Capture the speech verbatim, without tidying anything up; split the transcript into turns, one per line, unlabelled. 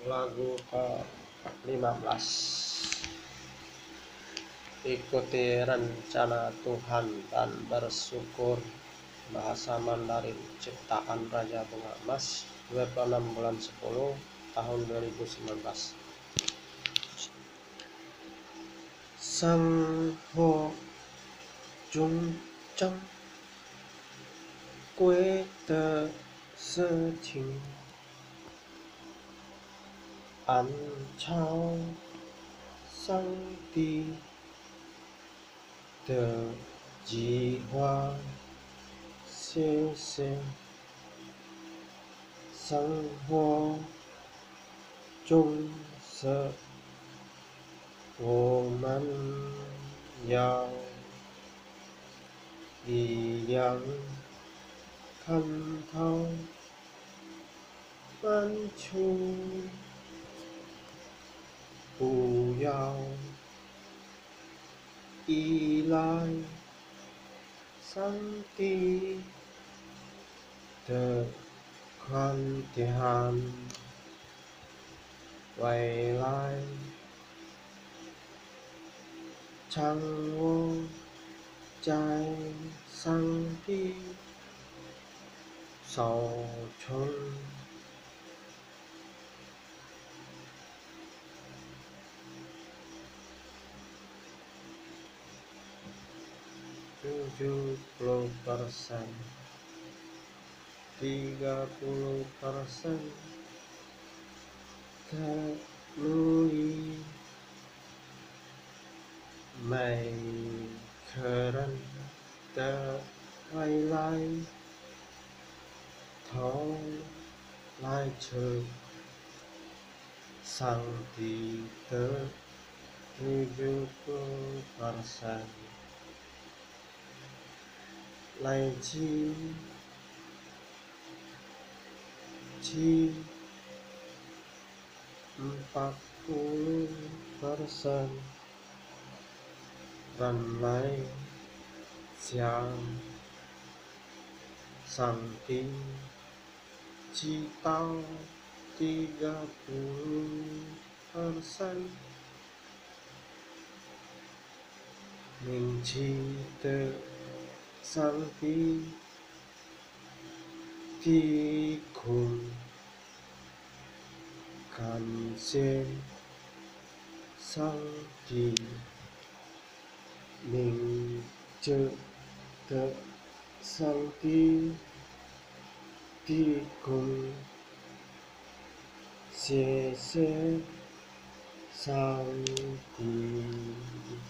Lagu ke lima belas. Ikuti rencana Tuhan dan bersyukur. Bahasa Mandarin ciptaan Raja Bunga Emas, dua puluh enam bulan sepuluh tahun dua ribu sembilan belas. Sang Ho Jung Chang Quê Tơ Sơ Thình An Chao Sang Ti Tơ Ji Hoa Xie Xie Sang Ho Jung Sơ Wo Man Yao Yi Yang Kan Thao Man Chu Pu Yao Y Lai Sang Ti Tơ Khoan Ti Han Quay Lai Chang Wo Chai Sang Ti Sao Chung tujuh puluh persen, tiga puluh persen Các núi mây khẩn tơ quay lại thấu lại trừ sang thì tơ tujuh puluh persen lại chi chi empat puluh persen dan lain siang samping citau tiga puluh persen mencite samping tikung kan sen sang di mình chợ tợ sang ti ti cùng xe xe sang ti